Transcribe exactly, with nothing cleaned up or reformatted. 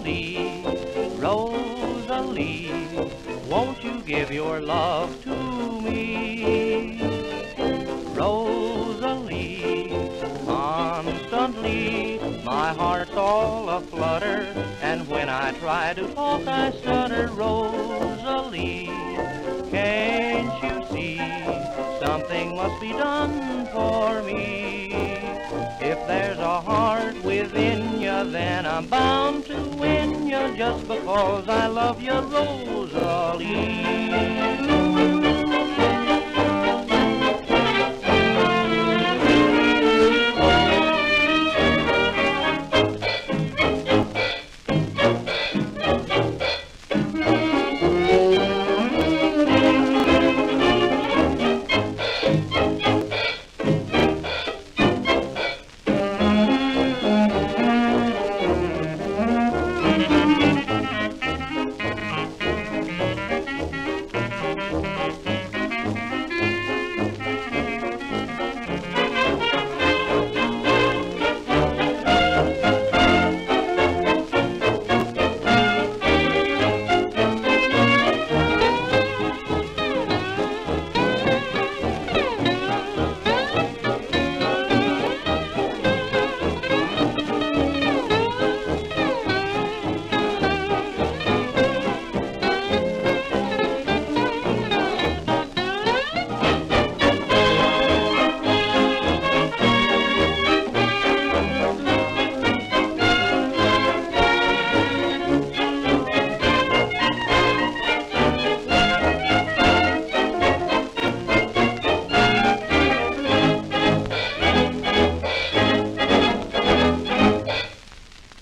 see? Rosalie, won't you give your love to me? Rosalie, constantly my heart's all a-flutter, and when I try to talk I stutter. Rosalie, can't you see something must be done for me? If there's a heart within you, then I'm bound to win you, just because I love you, Rosalie.